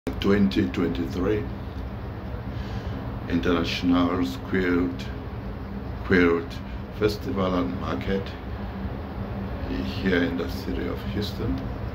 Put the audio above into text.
2023 International Quilt Festival and Market here in the city of Houston.